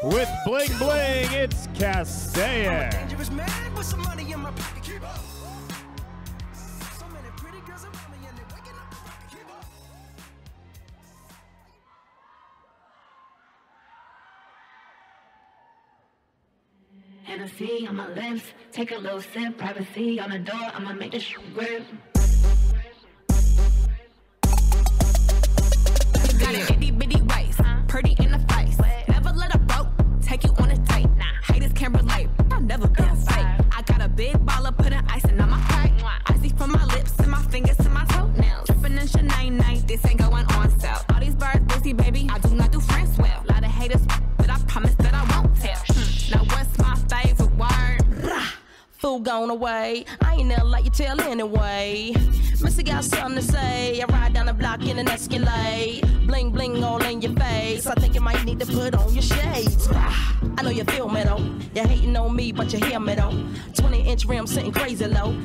with Bling Bling, it's Castaic. Hennessy on my lips, take a little sip, privacy on the door, I'ma make this grip. Got an itty bitty waist, pretty in the face. Never let a broke take you on a date. Haters can't relate, I've never been fake. I got a big baller putting icing on my cake. Icy from my lips and my fingers to my toenails. Dripping in Chanel night, this ain't going on sale. All these birds busy, baby, I do not do friends well. Lot of haters, but I promise that I won't tell. Now what's my favorite word? Fool gone away, I ain't never like you tell anyway. Missy got something to say, I ride down the block in an Escalade. Bling bling all in your face, I think you might need to put on your shades. I know you feel me though, you're hating on me but you hear me though. 20-inch rim sitting crazy low.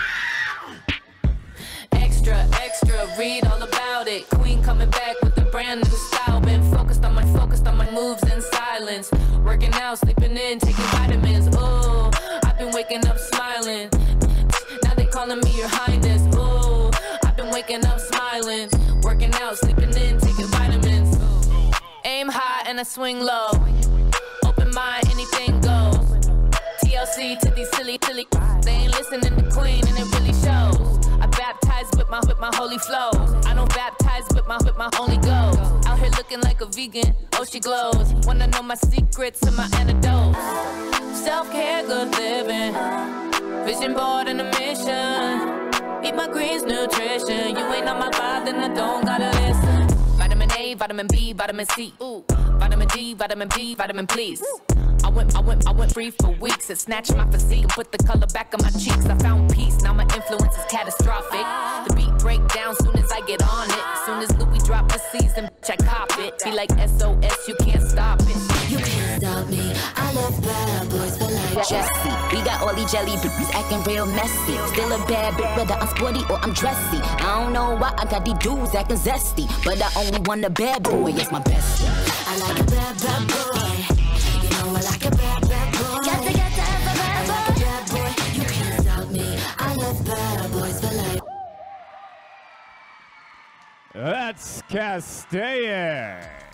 Extra, extra, read all about it. Queen coming back with a brand new style. Been focused on my moves in silence. Working out, sleeping in, taking vitamins. Ooh, I've been waking up smiling. Now they calling me your highness. Ooh, I've been waking up smiling. Working out, sleeping in, taking vitamins. Aim high and I swing low. Open mind, anything goes. TLC to these silly. They ain't listening to Queen and it really shows. I baptize with my holy flows. I don't baptize with my Holy Ghost. Out here looking like a vegan, oh she glows. Wanna know my secrets and my antidotes. Self-care, good living. Vision board and a mission. Eat my greens, nutrition. You ain't on my vibe, then I don't gotta listen. Vitamin A, vitamin B, vitamin C. Ooh, vitamin D, vitamin B, vitamin please. I went free for weeks. It snatched my physique and put the color back on my cheeks. I found peace, now my influence is catastrophic. The beat break down soon as I get on it. Soon as Louis drop the season, I cop it. Be like SOS, you can't stop it. You can't stop me, I love bad boys for like Jesse, we got all these jelly bitches acting real messy. Still a bad bitch, whether I'm sporty or I'm dressy. I don't know why I got these dudes acting zesty, but I only want a bad boy, it's my bestie. I like a bad boy. You know I like a bad boy. Got to have a bad boy. I like a bad boy. You can't stop me. I love bad boys for life. That's Castaic.